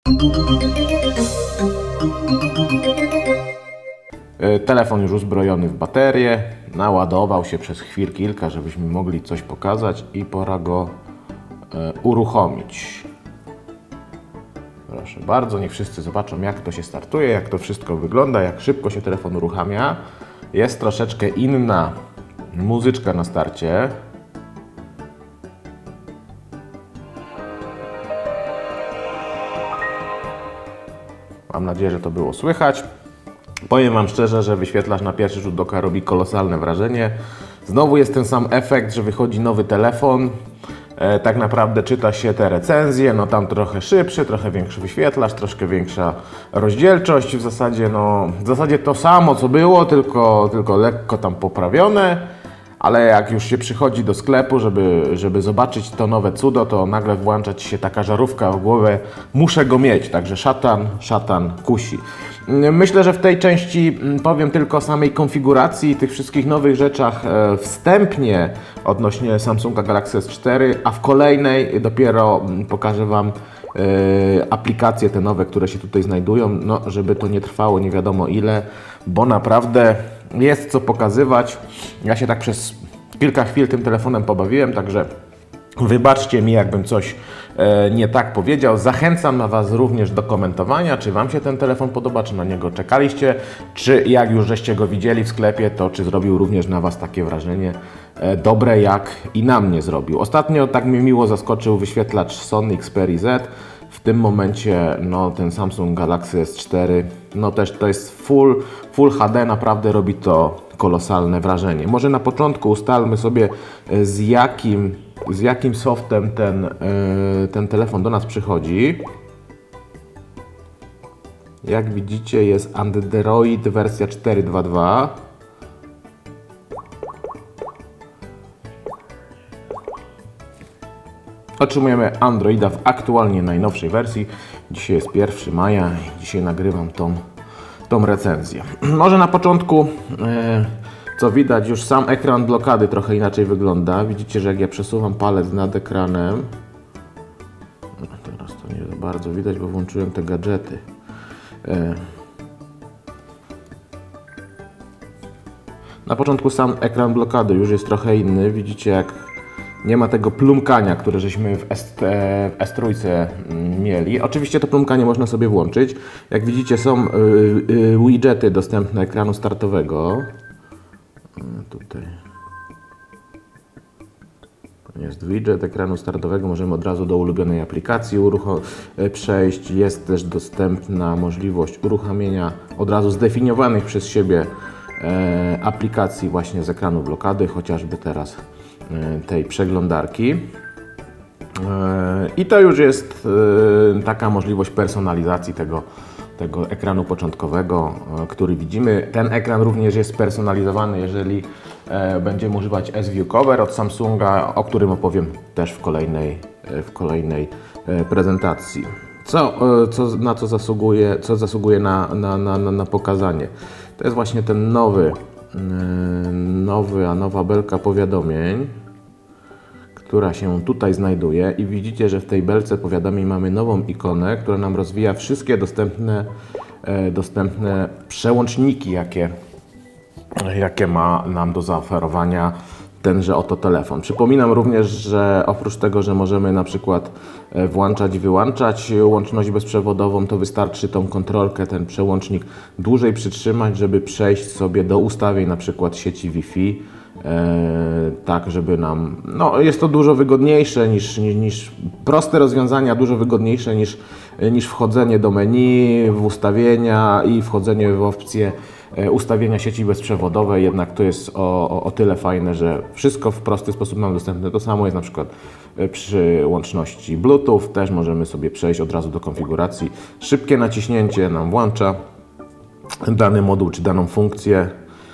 Telefon już uzbrojony w baterię, naładował się przez chwil kilka, żebyśmy mogli coś pokazać i pora go uruchomić. Proszę bardzo, niech wszyscy zobaczą, jak to się startuje, jak to wszystko wygląda, jak szybko się telefon uruchamia. Jest troszeczkę inna muzyczka na starcie. Mam nadzieję, że to było słychać. Powiem Wam szczerze, że wyświetlacz na pierwszy rzut oka robi kolosalne wrażenie. Znowu jest ten sam efekt, że wychodzi nowy telefon. Tak naprawdę czyta się te recenzje, no tam trochę szybszy, trochę większy wyświetlacz, troszkę większa rozdzielczość. W zasadzie to samo co było, tylko lekko tam poprawione. Ale jak już się przychodzi do sklepu, żeby zobaczyć to nowe cudo, to nagle włącza Ci się taka żarówka w głowę. Muszę go mieć, także szatan kusi. Myślę, że w tej części powiem tylko o samej konfiguracji i tych wszystkich nowych rzeczach wstępnie odnośnie Samsunga Galaxy S4, a w kolejnej dopiero pokażę Wam aplikacje te nowe, które się tutaj znajdują, no żeby to nie trwało nie wiadomo ile, bo naprawdę jest co pokazywać. Ja się tak przez kilka chwil tym telefonem pobawiłem, także wybaczcie mi, jakbym coś nie tak powiedział. Zachęcam na Was również do komentowania, czy Wam się ten telefon podoba, czy na niego czekaliście, czy jak już żeście go widzieli w sklepie, to czy zrobił również na Was takie wrażenie dobre, jak i na mnie zrobił. Ostatnio tak mnie miło zaskoczył wyświetlacz Sony Xperia Z. W tym momencie no, ten Samsung Galaxy S4, no też to jest Full HD, naprawdę robi to kolosalne wrażenie. Może na początku ustalmy sobie z jakim softem ten telefon do nas przychodzi. Jak widzicie, jest Android wersja 4.2.2. Otrzymujemy Androida w aktualnie najnowszej wersji. Dzisiaj jest 1 maja i dzisiaj nagrywam tą recenzję. Może na początku, co widać, już sam ekran blokady trochę inaczej wygląda. Widzicie, że jak ja przesuwam palec nad ekranem, no teraz to nie za bardzo widać, bo włączyłem te gadżety. Na początku sam ekran blokady już jest trochę inny. Widzicie, jak nie ma tego plumkania, które żeśmy w S3 mieli. Oczywiście to plumkanie można sobie włączyć. Jak widzicie, są widgety dostępne ekranu startowego. Tutaj jest widget ekranu startowego. Możemy od razu do ulubionej aplikacji przejść. Jest też dostępna możliwość uruchamiania od razu zdefiniowanych przez siebie aplikacji właśnie z ekranu blokady, chociażby teraz tej przeglądarki. I to już jest taka możliwość personalizacji tego ekranu początkowego, który widzimy. Ten ekran również jest personalizowany, jeżeli będziemy używać S-View Cover od Samsunga, o którym opowiem też w kolejnej prezentacji. Co zasługuje na pokazanie? To jest właśnie ten nowa belka powiadomień, która się tutaj znajduje i widzicie, że w tej belce powiadomień mamy nową ikonę, która nam rozwija wszystkie dostępne przełączniki, jakie ma nam do zaoferowania tenże oto telefon. Przypominam również, że oprócz tego, że możemy na przykład włączać i wyłączać łączność bezprzewodową, to wystarczy tą kontrolkę, ten przełącznik dłużej przytrzymać, żeby przejść sobie do ustawień na przykład sieci Wi-Fi, tak żeby nam, no jest to dużo wygodniejsze niż proste rozwiązania, dużo wygodniejsze niż wchodzenie do menu, w ustawienia i wchodzenie w opcję ustawienia sieci bezprzewodowej, jednak to jest o tyle fajne, że wszystko w prosty sposób nam dostępne. To samo jest na przykład przy łączności Bluetooth, też możemy sobie przejść od razu do konfiguracji. Szybkie naciśnięcie nam włącza dany moduł czy daną funkcję,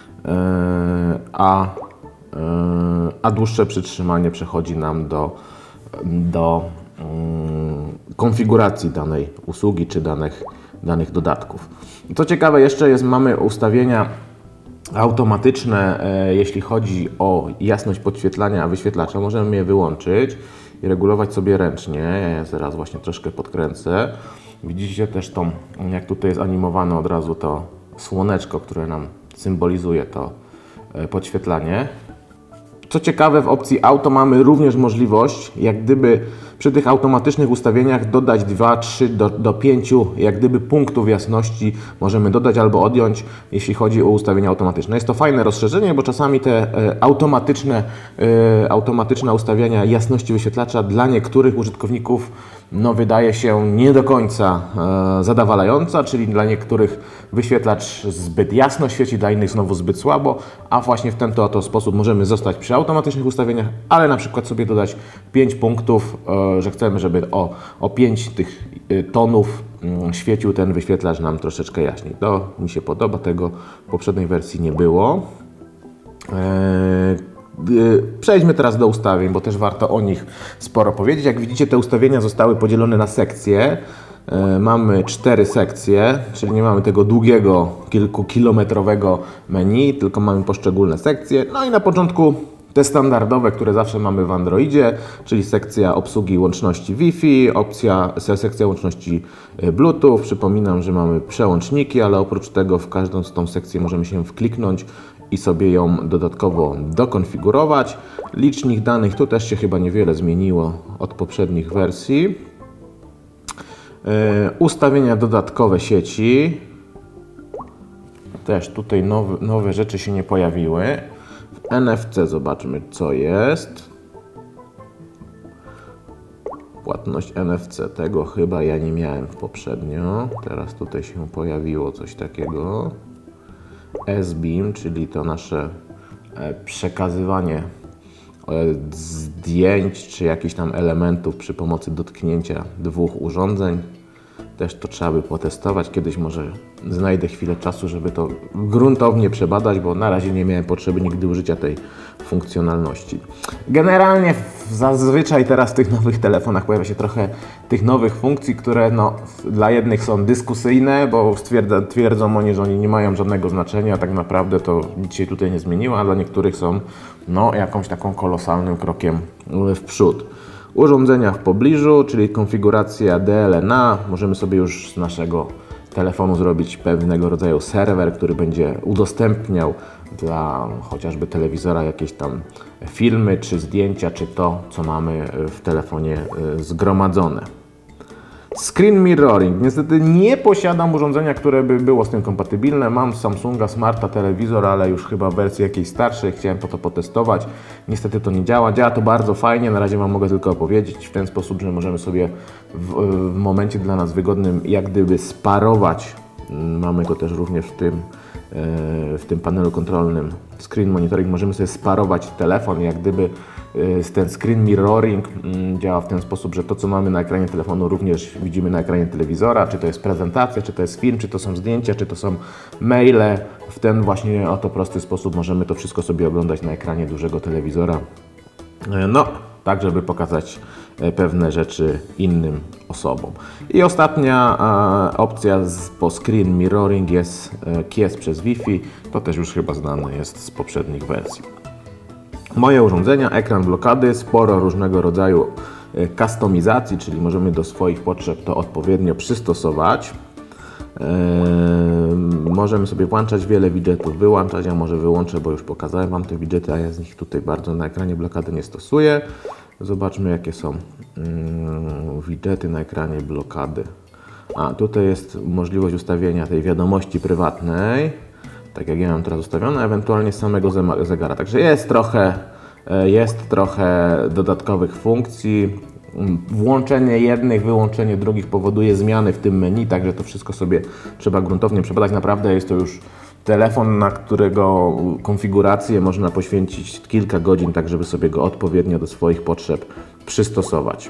a dłuższe przytrzymanie przechodzi nam do konfiguracji danej usługi czy danych dodatków. Co ciekawe, jeszcze mamy ustawienia automatyczne, jeśli chodzi o jasność podświetlania wyświetlacza. Możemy je wyłączyć i regulować sobie ręcznie. Ja zaraz właśnie troszkę podkręcę. Widzicie też tą, jak tutaj jest animowane od razu to słoneczko, które nam symbolizuje to podświetlanie. Co ciekawe, w opcji auto mamy również możliwość, jak gdyby przy tych automatycznych ustawieniach dodać 2, 3 do 5 jak gdyby punktów jasności możemy dodać albo odjąć, jeśli chodzi o ustawienia automatyczne. Jest to fajne rozszerzenie, bo czasami te automatyczne ustawiania jasności wyświetlacza dla niektórych użytkowników wydaje się nie do końca zadowalająca, czyli dla niektórych wyświetlacz zbyt jasno świeci, dla innych znowu zbyt słabo, a właśnie w ten to oto sposób możemy zostać przy automatycznych ustawieniach, ale na przykład sobie dodać 5 punktów, że chcemy, żeby o 5 tych tonów świecił ten wyświetlacz nam troszeczkę jaśniej. To mi się podoba, tego w poprzedniej wersji nie było. Przejdźmy teraz do ustawień, bo też warto o nich sporo powiedzieć. Jak widzicie, te ustawienia zostały podzielone na sekcje. Mamy 4 sekcje, czyli nie mamy tego długiego, kilkukilometrowego menu, tylko mamy poszczególne sekcje. No i na początku te standardowe, które zawsze mamy w Androidzie, czyli sekcja obsługi łączności Wi-Fi, sekcja łączności Bluetooth. Przypominam, że mamy przełączniki, ale oprócz tego w każdą z tą sekcję możemy się wkliknąć i sobie ją dodatkowo dokonfigurować. Licznik danych tu też się chyba niewiele zmieniło od poprzednich wersji. Ustawienia dodatkowe sieci. Też tutaj nowe rzeczy się nie pojawiły. W NFC zobaczmy, co jest. Płatność NFC, tego chyba ja nie miałem poprzednio. Teraz tutaj się pojawiło coś takiego. S-Beam, czyli to nasze przekazywanie zdjęć czy jakichś tam elementów przy pomocy dotknięcia 2 urządzeń. Też to trzeba by potestować. Kiedyś może znajdę chwilę czasu, żeby to gruntownie przebadać, bo na razie nie miałem potrzeby nigdy użycia tej funkcjonalności. Generalnie zazwyczaj teraz w tych nowych telefonach pojawia się trochę tych nowych funkcji, które dla jednych są dyskusyjne, bo twierdzą oni, że oni nie mają żadnego znaczenia, tak naprawdę to nic się tutaj nie zmieniło, a dla niektórych są jakąś taką kolosalnym krokiem w przód. Urządzenia w pobliżu, czyli konfiguracja DLNA. Możemy sobie już z naszego telefonu zrobić pewnego rodzaju serwer, który będzie udostępniał dla chociażby telewizora jakieś tam filmy, czy zdjęcia, czy to, co mamy w telefonie zgromadzone. Screen mirroring. Niestety nie posiadam urządzenia, które by było z tym kompatybilne. Mam Samsunga Smarta telewizor, ale już chyba w wersji jakiejś starszej. Chciałem to potestować. Niestety to nie działa. Działa to bardzo fajnie. Na razie Wam mogę tylko opowiedzieć w ten sposób, że możemy sobie w momencie dla nas wygodnym jak gdyby sparować. Mamy go też również w tym panelu kontrolnym Screen Monitoring. Możemy sobie sparować telefon, jak gdyby ten screen mirroring działa w ten sposób, że to, co mamy na ekranie telefonu, również widzimy na ekranie telewizora, czy to jest prezentacja, czy to jest film, czy to są zdjęcia, czy to są maile. W ten właśnie oto prosty sposób możemy to wszystko sobie oglądać na ekranie dużego telewizora. Tak, żeby pokazać pewne rzeczy innym osobom. I ostatnia opcja po screen mirroring jest Kies przez Wi-Fi. To też już chyba znane jest z poprzednich wersji. Moje urządzenia, ekran blokady, sporo różnego rodzaju kustomizacji, czyli możemy do swoich potrzeb to odpowiednio przystosować. Możemy sobie włączać wiele widgetów, wyłączać, ja może wyłączę, bo już pokazałem Wam te widgety, a ja z nich tutaj bardzo na ekranie blokady nie stosuję. Zobaczmy, jakie są widgety na ekranie blokady. Tutaj jest możliwość ustawienia tej wiadomości prywatnej, tak jak ja mam teraz ustawione, ewentualnie samego zegara. Także jest trochę dodatkowych funkcji. Włączenie jednych, wyłączenie drugich powoduje zmiany w tym menu, także to wszystko sobie trzeba gruntownie przebadać. Naprawdę jest to już telefon, na którego konfigurację można poświęcić kilka godzin, tak żeby sobie go odpowiednio do swoich potrzeb przystosować.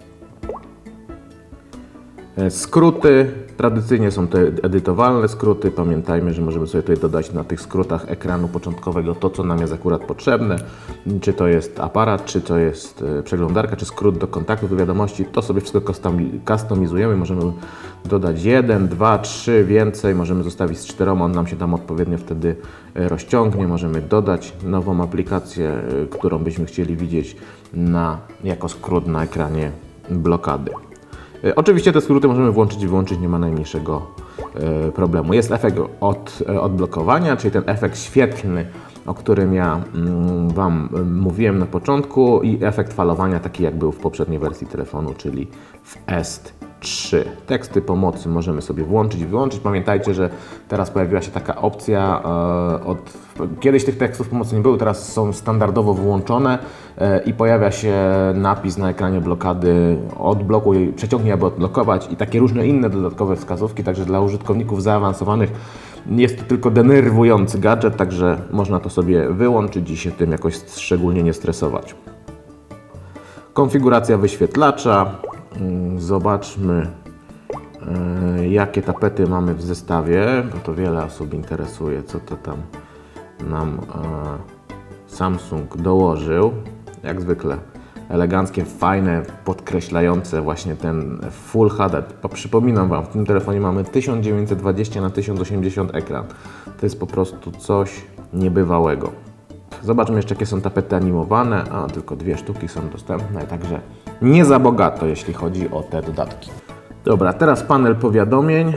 Skróty. Tradycyjnie są to edytowalne skróty. Pamiętajmy, że możemy sobie tutaj dodać na tych skrótach ekranu początkowego to, co nam jest akurat potrzebne. Czy to jest aparat, czy to jest przeglądarka, czy skrót do kontaktów, do wiadomości. To sobie wszystko customizujemy. Możemy dodać 1, 2, 3, więcej. Możemy zostawić z 4, on nam się tam odpowiednio wtedy rozciągnie. Możemy dodać nową aplikację, którą byśmy chcieli widzieć jako skrót na ekranie blokady. Oczywiście te skróty możemy włączyć i wyłączyć, nie ma najmniejszego problemu. Jest efekt odblokowania, czyli ten efekt świetlny, o którym ja Wam mówiłem na początku, i efekt falowania, taki jak był w poprzedniej wersji telefonu, czyli w S3. Teksty pomocy możemy sobie włączyć i wyłączyć. Pamiętajcie, że teraz pojawiła się taka opcja, kiedyś tych tekstów pomocy nie było, teraz są standardowo włączone i pojawia się napis na ekranie blokady: odblokuj, przeciągnij, aby odblokować, i takie różne inne dodatkowe wskazówki, także dla użytkowników zaawansowanych jest to tylko denerwujący gadżet, także można to sobie wyłączyć i się tym jakoś szczególnie nie stresować. Konfiguracja wyświetlacza. Zobaczmy, jakie tapety mamy w zestawie, bo to wiele osób interesuje, co to tam nam Samsung dołożył. Jak zwykle eleganckie, fajne, podkreślające właśnie ten Full HD. Przypominam Wam, w tym telefonie mamy 1920 na 1080 ekran. To jest po prostu coś niebywałego. Zobaczmy jeszcze, jakie są tapety animowane. A, tylko 2 sztuki są dostępne, także nie za bogato, jeśli chodzi o te dodatki. Dobra, teraz panel powiadomień.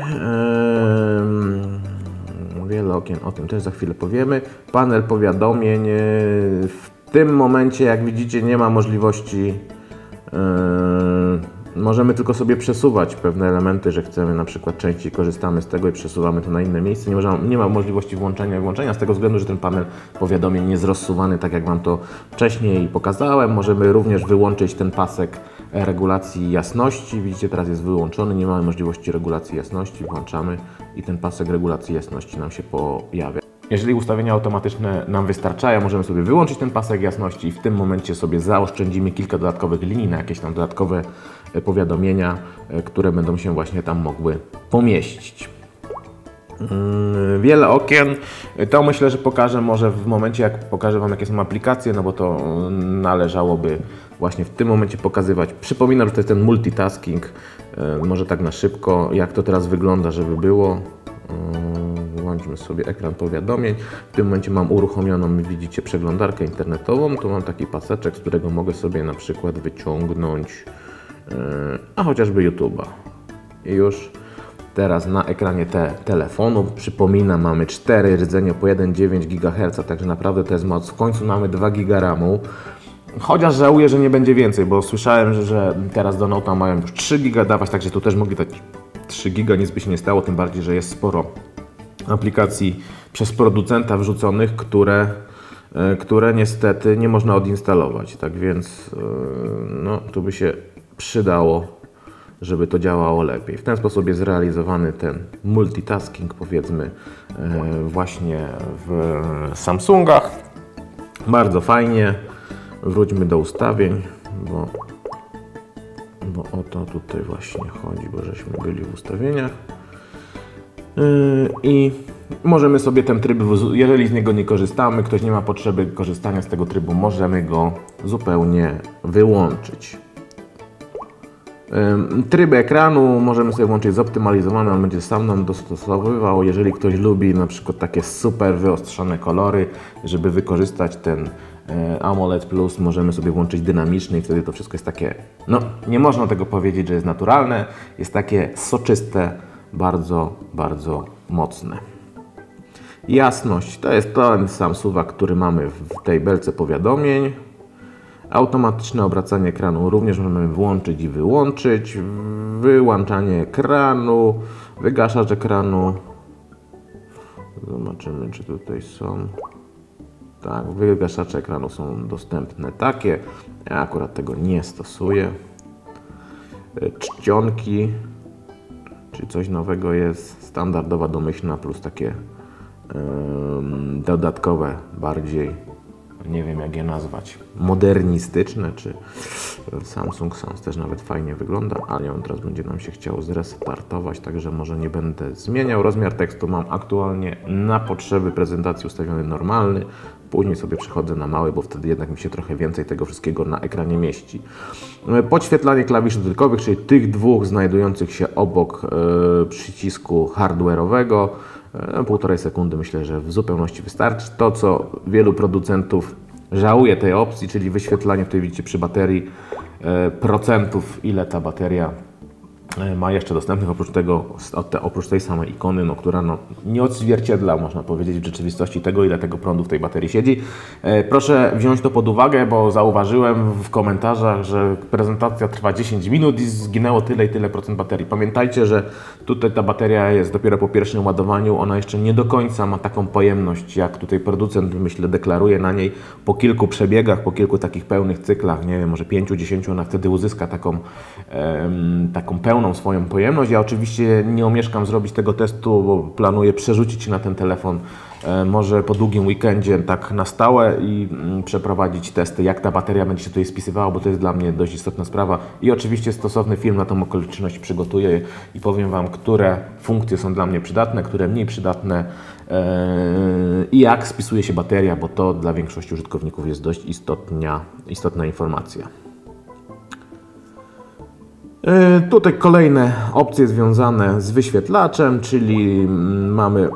Wiele okien, o tym też za chwilę powiemy. Panel powiadomień. W tym momencie, jak widzicie, nie ma możliwości. Możemy tylko sobie przesuwać pewne elementy, że chcemy, na przykład częściej korzystamy z tego i przesuwamy to na inne miejsce. Nie ma możliwości włączenia i wyłączenia z tego względu, że ten panel powiadomień nie jest rozsuwany, tak jak Wam to wcześniej pokazałem. Możemy również wyłączyć ten pasek regulacji jasności. Widzicie, teraz jest wyłączony, nie mamy możliwości regulacji jasności. Włączamy i ten pasek regulacji jasności nam się pojawia. Jeżeli ustawienia automatyczne nam wystarczają, możemy sobie wyłączyć ten pasek jasności i w tym momencie sobie zaoszczędzimy kilka dodatkowych linii na jakieś tam dodatkowe powiadomienia, które będą się właśnie tam mogły pomieścić. Wiele okien, to myślę, że pokażę może w momencie, jak pokażę Wam, jakie są aplikacje, no bo to należałoby właśnie w tym momencie pokazywać. Przypominam, że to jest ten multitasking, może tak na szybko, jak to teraz wygląda, żeby było. Włączmy sobie ekran powiadomień. W tym momencie mam uruchomioną, widzicie, przeglądarkę internetową. Tu mam taki paseczek, z którego mogę sobie na przykład wyciągnąć chociażby YouTube'a. I już teraz na ekranie telefonu, przypominam, mamy 4 rdzenie po 1,9 GHz, także naprawdę to jest moc. W końcu mamy 2 GB RAMu. Chociaż żałuję, że nie będzie więcej, bo słyszałem, że teraz do Note'a mają już 3 GB dawać, także tu też mogli dać 3 GB, nic by się nie stało, tym bardziej, że jest sporo aplikacji przez producenta wrzuconych, które niestety nie można odinstalować. Tak więc no, tu by się przydało, żeby to działało lepiej. W ten sposób jest zrealizowany ten multitasking, powiedzmy, właśnie w Samsungach. Bardzo fajnie. Wróćmy do ustawień, bo o to tutaj właśnie chodzi, bo żeśmy byli w ustawieniach. I możemy sobie ten tryb, jeżeli z niego nie korzystamy, ktoś nie ma potrzeby korzystania z tego trybu, możemy go zupełnie wyłączyć. Tryb ekranu możemy sobie włączyć zoptymalizowany, on będzie sam nam dostosowywał. Jeżeli ktoś lubi na przykład takie super wyostrzone kolory, żeby wykorzystać ten AMOLED Plus, możemy sobie włączyć dynamiczny i wtedy to wszystko jest takie, no nie można tego powiedzieć, że jest naturalne, jest takie soczyste, bardzo, bardzo mocne. Jasność, to jest ten sam suwak, który mamy w tej belce powiadomień. Automatyczne obracanie ekranu również możemy włączyć i wyłączyć. Wyłączanie ekranu, wygaszacz ekranu. Zobaczymy, czy tutaj są. Tak, wygaszacze ekranu są dostępne takie. Ja akurat tego nie stosuję. Czcionki, czyli coś nowego jest. Standardowa, domyślna, plus takie dodatkowe, bardziej, nie wiem jak je nazwać, modernistyczne, czy Samsung Sans też nawet fajnie wygląda, ale on teraz będzie nam się chciał zrestartować, także może nie będę zmieniał. Rozmiar tekstu mam aktualnie na potrzeby prezentacji ustawiony normalny, później sobie przechodzę na mały, bo wtedy jednak mi się trochę więcej tego wszystkiego na ekranie mieści. Podświetlanie klawiszy dotykowych, czyli tych dwóch znajdujących się obok przycisku hardware'owego. 1,5 sekundy myślę, że w zupełności wystarczy. To, co wielu producentów żałuje tej opcji, czyli wyświetlanie, tutaj widzicie przy baterii procentów, ile ta bateria ma jeszcze dostępnych oprócz tego, oprócz tej samej ikony, no, która no, nie odzwierciedla, można powiedzieć, w rzeczywistości tego, ile tego prądu w tej baterii siedzi. Proszę wziąć to pod uwagę, bo zauważyłem w komentarzach, że prezentacja trwa 10 minut i zginęło tyle i tyle procent baterii. Pamiętajcie, że tutaj ta bateria jest dopiero po pierwszym ładowaniu, ona jeszcze nie do końca ma taką pojemność, jak tutaj producent, myślę, deklaruje na niej. Po kilku przebiegach, po kilku takich pełnych cyklach, nie wiem, może 5-10, ona wtedy uzyska taką pełną swoją pojemność. Ja oczywiście nie omieszkam zrobić tego testu, bo planuję przerzucić na ten telefon może po długim weekendzie tak na stałe i przeprowadzić testy, jak ta bateria będzie się tutaj spisywała, bo to jest dla mnie dość istotna sprawa. I oczywiście stosowny film na tą okoliczność przygotuję i powiem Wam, które funkcje są dla mnie przydatne, które mniej przydatne i jak spisuje się bateria, bo to dla większości użytkowników jest dość istotna informacja. Tutaj kolejne opcje związane z wyświetlaczem, czyli mamy,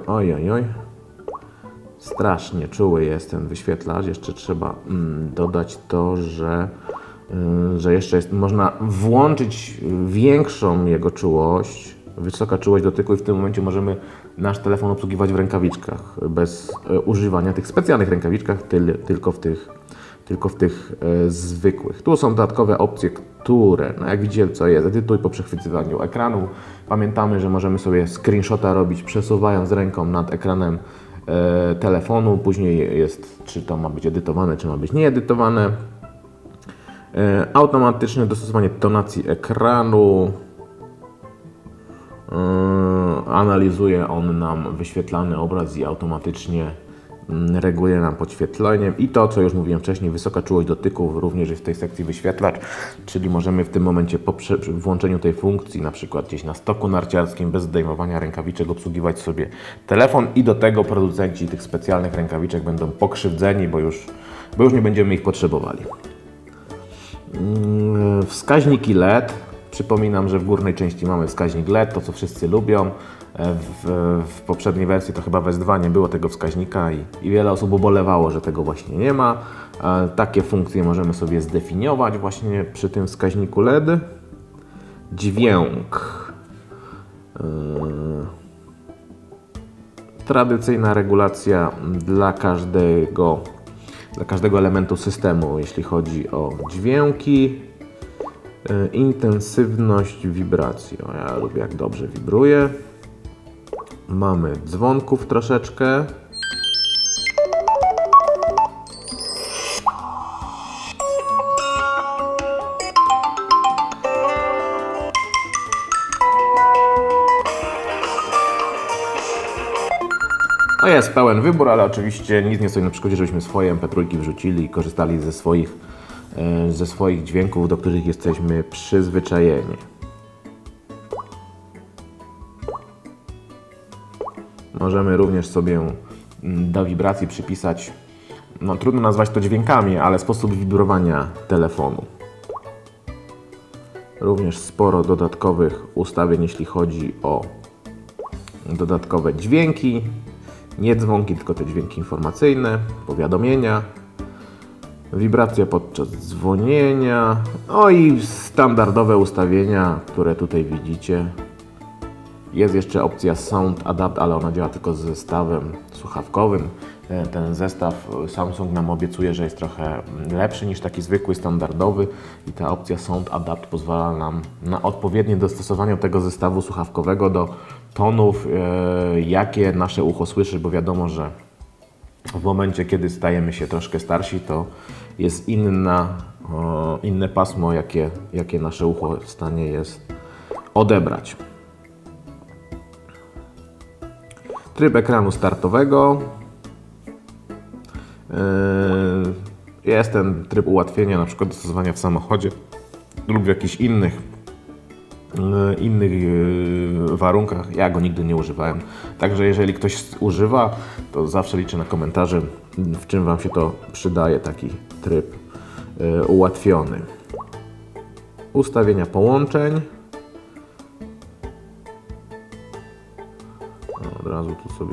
strasznie czuły jest ten wyświetlacz. Jeszcze trzeba dodać to, że jeszcze można włączyć większą jego czułość, wysoka czułość dotyku i w tym momencie możemy nasz telefon obsługiwać w rękawiczkach, bez używania tych specjalnych rękawiczkach, tylko w tych zwykłych. Tu są dodatkowe opcje, które, no jak widzicie, co jest, edytuj po przechwycywaniu ekranu. Pamiętamy, że możemy sobie screenshota robić przesuwając ręką nad ekranem telefonu. Później jest, czy to ma być edytowane, czy ma być nieedytowane. Automatyczne dostosowanie tonacji ekranu. Analizuje on nam wyświetlany obraz i automatycznie reguluje nam podświetlenie i to, co już mówiłem wcześniej, wysoka czułość dotyku również jest w tej sekcji wyświetlacz, czyli możemy w tym momencie po włączeniu tej funkcji, na przykład gdzieś na stoku narciarskim, bez zdejmowania rękawiczek obsługiwać sobie telefon i do tego producenci tych specjalnych rękawiczek będą pokrzywdzeni, bo już nie będziemy ich potrzebowali. Wskaźniki LED. Przypominam, że w górnej części mamy wskaźnik LED, to co wszyscy lubią. W poprzedniej wersji to chyba w S2 nie było tego wskaźnika i wiele osób ubolewało, że tego właśnie nie ma. Takie funkcje możemy sobie zdefiniować właśnie przy tym wskaźniku LED. Dźwięk. Tradycyjna regulacja dla każdego elementu systemu, jeśli chodzi o dźwięki. Intensywność wibracji. Ja lubię, jak dobrze wibruje. Mamy dzwonków troszeczkę. No jest pełen wybór, ale oczywiście nic nie stoi na przeszkodzie, żebyśmy swoje MP3 wrzucili i korzystali ze swoich dźwięków, do których jesteśmy przyzwyczajeni. Możemy również sobie do wibracji przypisać, no trudno nazwać to dźwiękami, ale sposób wibrowania telefonu. Również sporo dodatkowych ustawień, jeśli chodzi o dodatkowe dźwięki. Nie dzwonki, tylko te dźwięki informacyjne, powiadomienia. Wibracja podczas dzwonienia, no i standardowe ustawienia, które tutaj widzicie. Jest jeszcze opcja Sound Adapt, ale ona działa tylko z zestawem słuchawkowym. Ten zestaw Samsung nam obiecuje, że jest trochę lepszy niż taki zwykły, standardowy i ta opcja Sound Adapt pozwala nam na odpowiednie dostosowanie tego zestawu słuchawkowego do tonów, jakie nasze ucho słyszy, bo wiadomo, że w momencie, kiedy stajemy się troszkę starsi, to jest inne pasmo, jakie nasze ucho w stanie jest odebrać. Tryb ekranu startowego. Jest ten tryb ułatwienia, na przykład dostosowania w samochodzie lub w jakichś innych warunkach. Ja go nigdy nie używałem. Także jeżeli ktoś używa, to zawsze liczę na komentarze, w czym Wam się to przydaje, taki tryb ułatwiony. Ustawienia połączeń. Od razu tu sobie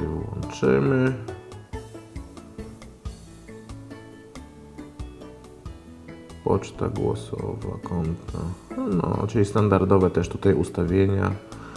poczta głosowa, konta. No, czyli standardowe też tutaj ustawienia,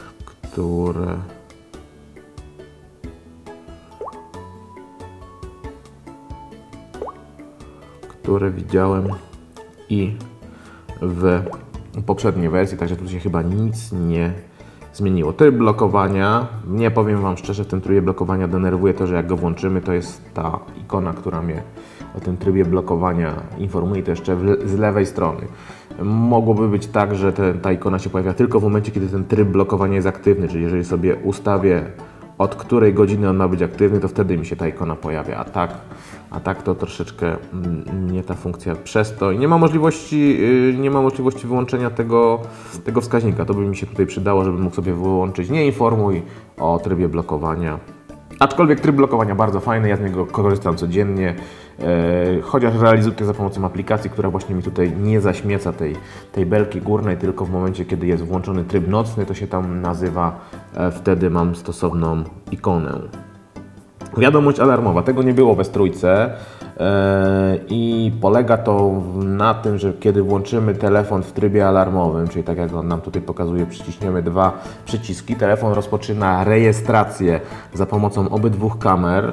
które widziałem i w poprzedniej wersji, także tu się chyba nic nie zmieniło. Tryb blokowania, nie powiem Wam szczerze, w tym trybie blokowania denerwuje to, że jak go włączymy, to jest ta ikona, która mnie o tym trybie blokowania informuje, to jeszcze z lewej strony. Mogłoby być tak, że ta ikona się pojawia tylko w momencie, kiedy ten tryb blokowania jest aktywny, czyli jeżeli sobie ustawię, od której godziny on ma być aktywny, to wtedy mi się ta ikona pojawia, a tak to troszeczkę mnie ta funkcja przestoi. Nie ma możliwości wyłączenia tego wskaźnika. To by mi się tutaj przydało, żebym mógł sobie wyłączyć nie informuj o trybie blokowania. Aczkolwiek tryb blokowania bardzo fajny, ja z niego korzystam codziennie, chociaż realizuję to za pomocą aplikacji, która właśnie mi tutaj nie zaśmieca tej belki górnej, tylko w momencie, kiedy jest włączony tryb nocny, to się tam nazywa, wtedy mam stosowną ikonę. Wiadomość alarmowa, tego nie było w S3 i polega to na tym, że kiedy włączymy telefon w trybie alarmowym, czyli tak jak on nam tutaj pokazuje, przyciśniemy dwa przyciski, telefon rozpoczyna rejestrację za pomocą obydwu kamer,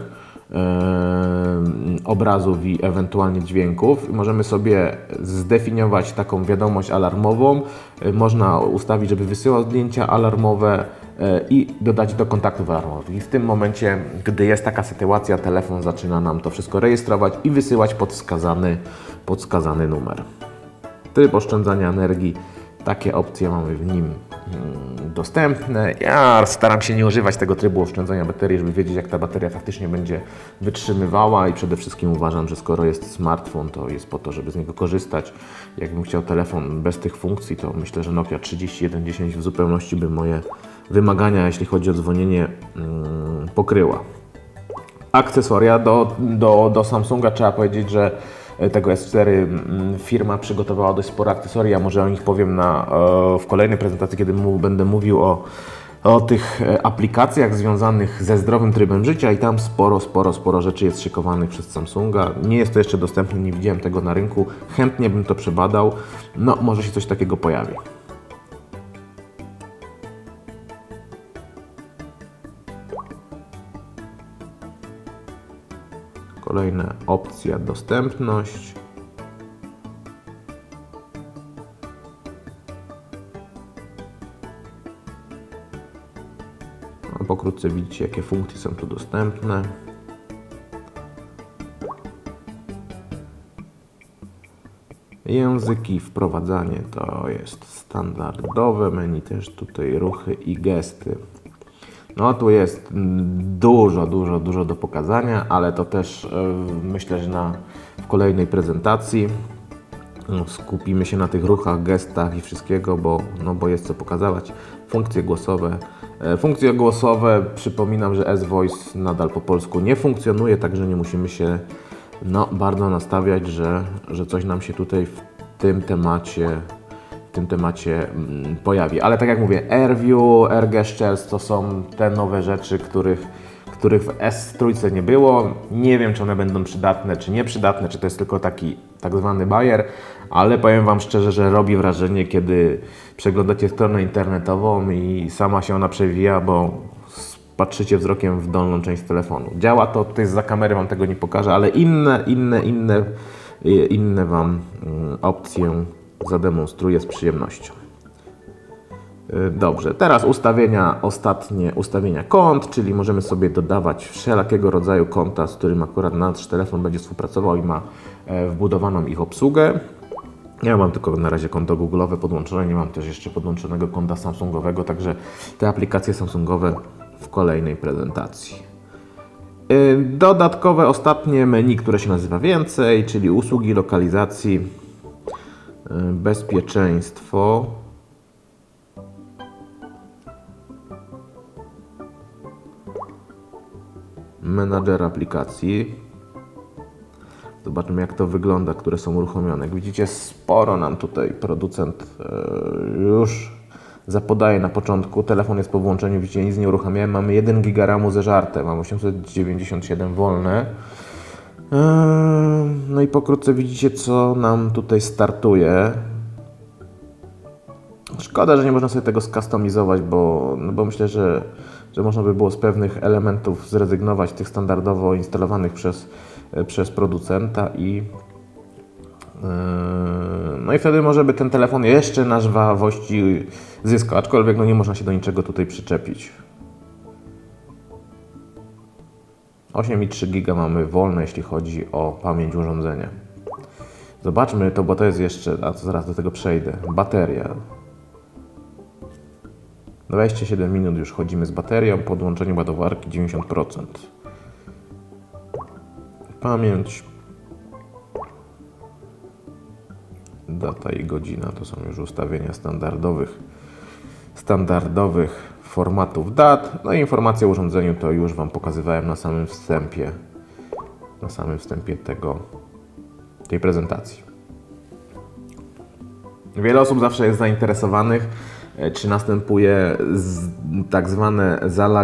obrazów i ewentualnie dźwięków. Możemy sobie zdefiniować taką wiadomość alarmową, można ustawić, żeby wysyłał zdjęcia alarmowe i dodać do kontaktów alarmowych. I w tym momencie, gdy jest taka sytuacja, telefon zaczyna nam to wszystko rejestrować i wysyłać pod wskazany numer. Tryb oszczędzania energii, takie opcje mamy w nim dostępne. Ja staram się nie używać tego trybu oszczędzania baterii, żeby wiedzieć, jak ta bateria faktycznie będzie wytrzymywała i przede wszystkim uważam, że skoro jest smartfon, to jest po to, żeby z niego korzystać. Jakbym chciał telefon bez tych funkcji, to myślę, że Nokia 3110 w zupełności by moje wymagania, jeśli chodzi o dzwonienie, pokryła. Akcesoria do Samsunga trzeba powiedzieć, że tego S4 firma przygotowała dość sporo akcesoria. Może o nich powiem w kolejnej prezentacji, kiedy będę mówił o tych aplikacjach związanych ze zdrowym trybem życia i tam sporo rzeczy jest szykowanych przez Samsunga. Nie jest to jeszcze dostępne, nie widziałem tego na rynku. Chętnie bym to przebadał. No, może się coś takiego pojawi. Kolejne opcja, dostępność. Pokrótce widzicie, jakie funkcje są tu dostępne. Języki, wprowadzanie to jest standardowe, menu też tutaj ruchy i gesty. No tu jest dużo do pokazania, ale to też myślę, że w kolejnej prezentacji skupimy się na tych ruchach, gestach i wszystkiego, bo jest co pokazywać. Funkcje głosowe, przypominam, że S-Voice nadal po polsku nie funkcjonuje, także nie musimy się bardzo nastawiać, że coś nam się tutaj w tym temacie pojawi. Ale tak jak mówię, AirView, AirGestures to są te nowe rzeczy, których w S3 nie było. Nie wiem, czy one będą przydatne, czy nieprzydatne, czy to jest tylko taki tak zwany bajer, ale powiem Wam szczerze, że robi wrażenie, kiedy przeglądacie stronę internetową i sama się ona przewija, bo patrzycie wzrokiem w dolną część telefonu. Działa to, tutaj zza kamery Wam tego nie pokażę, ale inne Wam opcje zademonstruję z przyjemnością. Dobrze, teraz ostatnie ustawienia kont, czyli możemy sobie dodawać wszelakiego rodzaju konta, z którym akurat nasz telefon będzie współpracował i ma wbudowaną ich obsługę. Ja mam tylko na razie konto Google'owe podłączone, nie mam też jeszcze podłączonego konta Samsungowego, także te aplikacje Samsungowe w kolejnej prezentacji. Dodatkowe ostatnie menu, które się nazywa więcej, czyli usługi lokalizacji, bezpieczeństwo, menadżer aplikacji. Zobaczmy, jak to wygląda, które są uruchomione. Jak widzicie, sporo nam tutaj producent już zapodaje na początku. Telefon jest po włączeniu, widzicie, nic nie uruchamiałem. Mamy 1 GB RAMu ze żartem, mam 897 wolne. No i pokrótce widzicie, co nam tutaj startuje. Szkoda, że nie można sobie tego skustomizować, bo myślę, że można by było z pewnych elementów zrezygnować, tych standardowo instalowanych przez producenta no i wtedy może by ten telefon jeszcze na żwawości zyskał, aczkolwiek no nie można się do niczego tutaj przyczepić. 8,3 GB mamy wolne, jeśli chodzi o pamięć urządzenia. Zobaczmy to, bo to jest jeszcze, a to zaraz do tego przejdę. Bateria. 27 minut już chodzimy z baterią, podłączenie ładowarki 90%. Pamięć. Data i godzina to są już ustawienia standardowych formatów dat. No i informacje o urządzeniu to już Wam pokazywałem na samym wstępie. Tej prezentacji. Wiele osób zawsze jest zainteresowanych, czy następuje tak zwane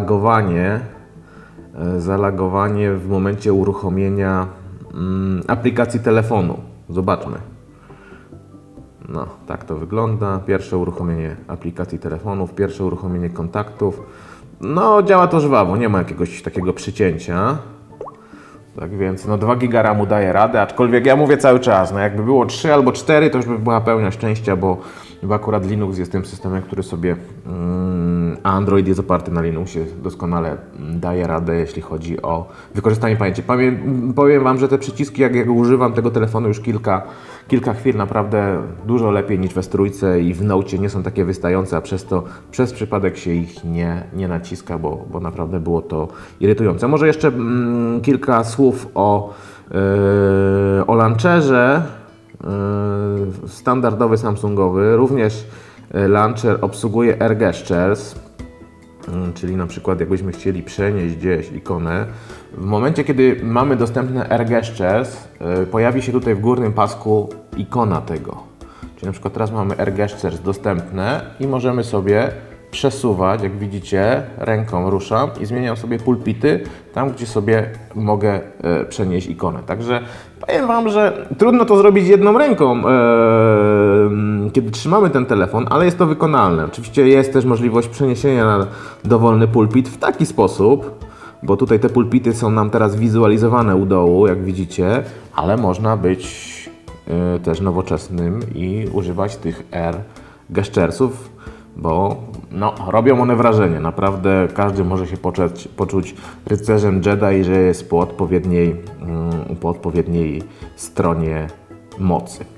zalagowanie w momencie uruchomienia aplikacji telefonu. Zobaczmy. No, tak to wygląda. Pierwsze uruchomienie aplikacji telefonów, pierwsze uruchomienie kontaktów. No, działa to żwawo, nie ma jakiegoś takiego przycięcia. Tak więc, no 2 GB RAM daje radę, aczkolwiek ja mówię cały czas, no jakby było 3 albo 4, to już by była pełnia szczęścia, bo akurat Linux jest tym systemem, który sobie, a Android jest oparty na Linuxie, doskonale daje radę, jeśli chodzi o wykorzystanie pamięci. Powiem Wam, że te przyciski, jak używam tego telefonu już kilka chwil, naprawdę dużo lepiej niż w trójce i w Nocie nie są takie wystające, a przez to przez przypadek się ich nie naciska, bo naprawdę było to irytujące. Może jeszcze kilka słów o launcherze. Standardowy Samsungowy, również launcher obsługuje Air Gestures, czyli na przykład jakbyśmy chcieli przenieść gdzieś ikonę. W momencie, kiedy mamy dostępne Air Gestures, pojawi się tutaj w górnym pasku ikona tego. Czyli na przykład teraz mamy Air Gestures dostępne i możemy sobie przesuwać, jak widzicie, ręką ruszam i zmieniam sobie pulpity tam, gdzie sobie mogę przenieść ikonę. Także powiem Wam, że trudno to zrobić jedną ręką, kiedy trzymamy ten telefon, ale jest to wykonalne. Oczywiście jest też możliwość przeniesienia na dowolny pulpit w taki sposób, bo tutaj te pulpity są nam teraz wizualizowane u dołu, jak widzicie, ale można być też nowoczesnym i używać tych Air Gesturesów, bo no, robią one wrażenie. Naprawdę każdy może się poczuć rycerzem Jedi, że jest po odpowiedniej stronie mocy.